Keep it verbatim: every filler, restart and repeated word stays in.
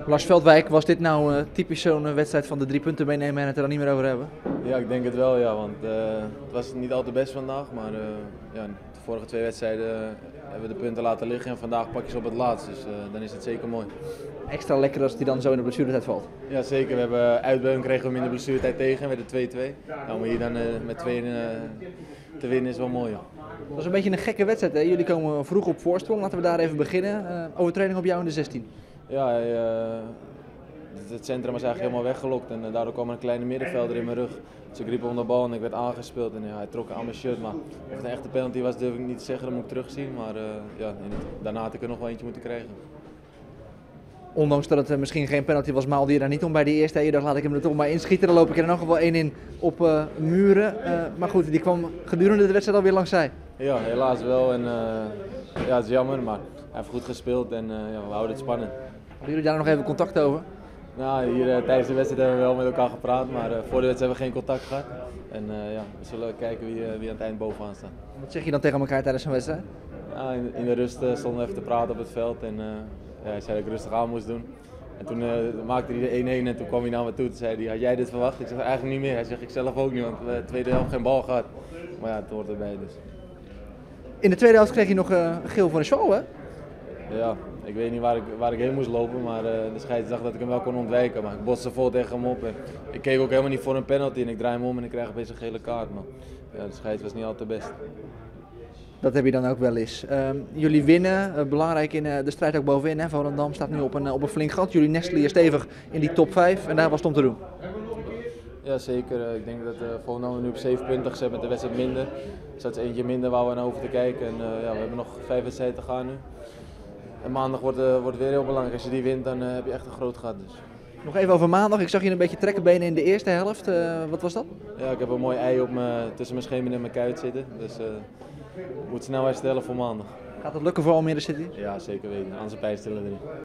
Lars Veldwijk, was dit nou uh, typisch zo'n uh, wedstrijd van de drie punten meenemen en het er dan niet meer over hebben? Ja, ik denk het wel, ja, want uh, het was niet al te best vandaag, maar uh, ja, de vorige twee wedstrijden uh, hebben we de punten laten liggen en vandaag pak je ze op het laatst, dus uh, dan is het zeker mooi. Extra lekker als die dan zo in de blessuretijd valt. Ja, zeker. We hebben uitbeun kregen we hem in de blessuretijd tegen en werd het twee twee. Nou, om hier dan uh, met twee uh, te winnen is wel mooi. Ja. Dat was een beetje een gekke wedstrijd, hè? Jullie komen vroeg op voorsprong, laten we daar even beginnen. Uh, overtreding op jou in de zestien. Ja, uh, het centrum was eigenlijk helemaal weggelokt en uh, daardoor kwam een kleine middenvelder in mijn rug. Dus ik riep om de bal en ik werd aangespeeld en ja, hij trok aan mijn shirt. Maar of het een echte penalty was durf ik niet te zeggen, dat moet ik terugzien. Maar uh, ja, in het, daarna had ik er nog wel eentje moeten krijgen. Ondanks dat het uh, misschien geen penalty was, maalde je daar niet om bij die eerste. Je dacht, laat ik hem er toch maar inschieten. Dan loop ik er in elk geval één in op uh, Muren. Uh, maar goed, die kwam gedurende de wedstrijd alweer langs zij. Ja, helaas wel. En, uh, ja, het is jammer, maar hij heeft goed gespeeld en uh, ja, we houden het spannend. Hadden jullie daar nog even contact over? Nou, hier uh, tijdens de wedstrijd hebben we wel met elkaar gepraat, maar uh, voor de wedstrijd hebben we geen contact gehad. En uh, ja, we zullen kijken wie, uh, wie aan het eind bovenaan staat. Wat zeg je dan tegen elkaar tijdens zo'n wedstrijd? Nou, in, in de rust uh, stonden we even te praten op het veld en uh, ja, hij zei dat ik rustig aan moest doen. En toen uh, maakte hij de één één en toen kwam hij naar me toe en zei hij, had jij dit verwacht? Ik zeg eigenlijk niet meer. Hij zegt, ik zelf ook niet, want we hebben de tweede helft geen bal gehad. Maar ja, het hoort erbij dus. In de tweede helft kreeg je nog uh, een geel voor een show, hè? Ja, ik weet niet waar ik, waar ik heen moest lopen, maar uh, de scheids dacht dat ik hem wel kon ontwijken. Maar ik botste vol tegen hem op en ik keek ook helemaal niet voor een penalty en ik draai hem om en ik krijg opeens een gele kaart. Maar ja, de scheids was niet altijd best. Dat heb je dan ook wel eens. Uh, jullie winnen, uh, belangrijk in uh, de strijd ook bovenin. Hè? Volendam staat nu op een, uh, op een flink gat. Jullie nestelen je stevig in die top vijf en daar was het om te doen. Ja, zeker. Ik denk dat uh, Volendam nu op zeven punten gezet met de wedstrijd minder. Dus dat is eentje minder waar we naar over te kijken. En, uh, ja, we hebben nog vijf wedstrijden te gaan nu. En maandag wordt, uh, wordt weer heel belangrijk. Als je die wint, dan uh, heb je echt een groot gat. Dus. Nog even over maandag. Ik zag je een beetje trekkenbenen in de eerste helft. Uh, wat was dat? Ja, ik heb een mooi ei op me, tussen mijn scheenbeen en mijn kuit zitten. Dus uh, ik moet snel herstellen voor maandag. Gaat het lukken voor Almere City? Ja, zeker weten. Anders een pijnstiller erin.